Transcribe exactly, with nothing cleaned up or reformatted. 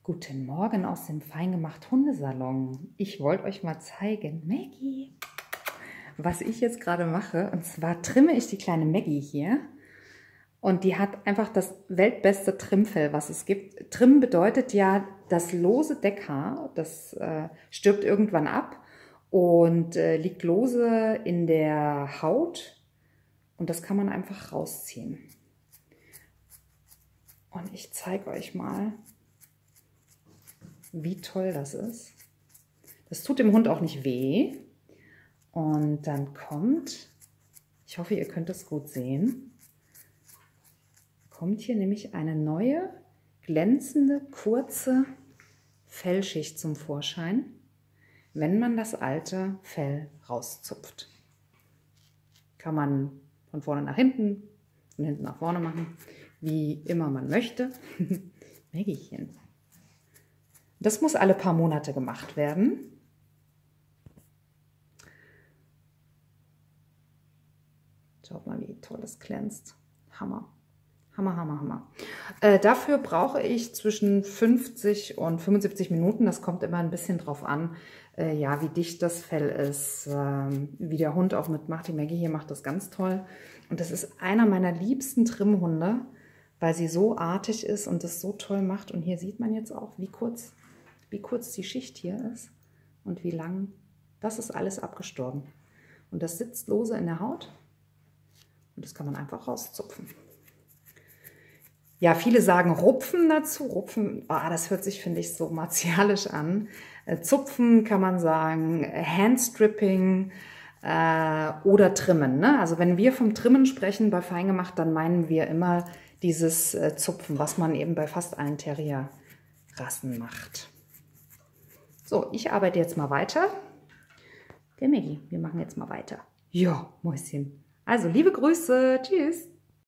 Guten Morgen aus dem Feingemacht Hundesalon. Ich wollte euch mal zeigen, Maggie, was ich jetzt gerade mache. Und zwar trimme ich die kleine Maggie hier. Und die hat einfach das weltbeste Trimmfell, was es gibt. Trimmen bedeutet ja, das lose Deckhaar, das äh, stirbt irgendwann ab und äh, liegt lose in der Haut. Und das kann man einfach rausziehen. Und ich zeige euch mal, wie toll das ist. Das tut dem Hund auch nicht weh. Und dann kommt, ich hoffe, ihr könnt es gut sehen, kommt hier nämlich eine neue, glänzende, kurze Fellschicht zum Vorschein, wenn man das alte Fell rauszupft. Kann man von vorne nach hinten, von hinten nach vorne machen, wie immer man möchte. Maggiechen. Das muss alle paar Monate gemacht werden. Schaut mal, wie toll das glänzt. Hammer. Hammer, Hammer, Hammer. Äh, dafür brauche ich zwischen fünfzig und fünfundsiebzig Minuten. Das kommt immer ein bisschen drauf an, äh, ja, wie dicht das Fell ist, äh, wie der Hund auch mitmacht. Die Maggie hier macht das ganz toll. Und das ist einer meiner liebsten Trimmhunde, weil sie so artig ist und das so toll macht. Und hier sieht man jetzt auch, wie kurz, wie kurz die Schicht hier ist und wie lang. Das ist alles abgestorben. Und das sitzt lose in der Haut. Und das kann man einfach rauszupfen. Ja, viele sagen Rupfen dazu. Rupfen, oh, das hört sich, finde ich, so martialisch an. Äh, Zupfen kann man sagen, Handstripping äh, oder Trimmen. Ne? Also wenn wir vom Trimmen sprechen bei Feingemacht, dann meinen wir immer dieses äh, Zupfen, was man eben bei fast allen Terrierrassen macht. So, ich arbeite jetzt mal weiter. Der Maggie, wir machen jetzt mal weiter. Ja, Mäuschen. Also, liebe Grüße. Tschüss.